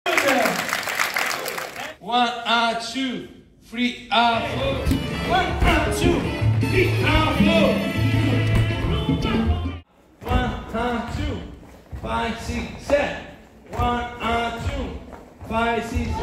1 and 2, 3 and 4. 1 and 2, 3 and 4. 1 and 2, 5, 6, 7. 1 and 2, 5, 6, 7.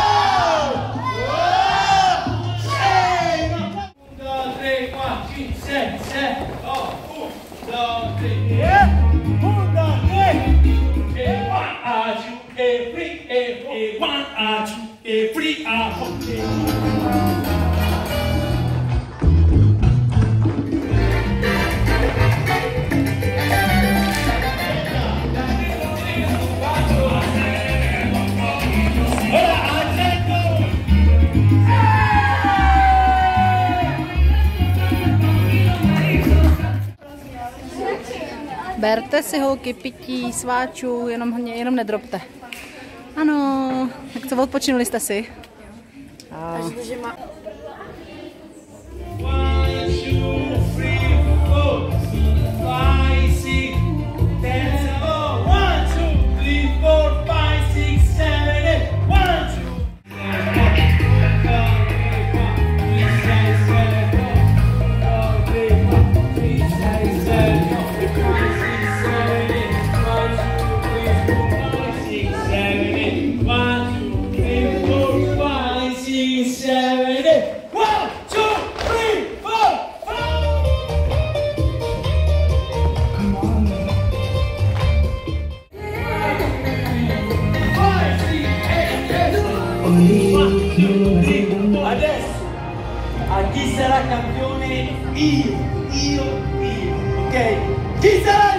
Berte si holky pití, sváčů, jenom nedropte. Ano, tak co, odpočinuli jste si? Takže má... Adesso a chi sarà campione io, ok? Chi sarà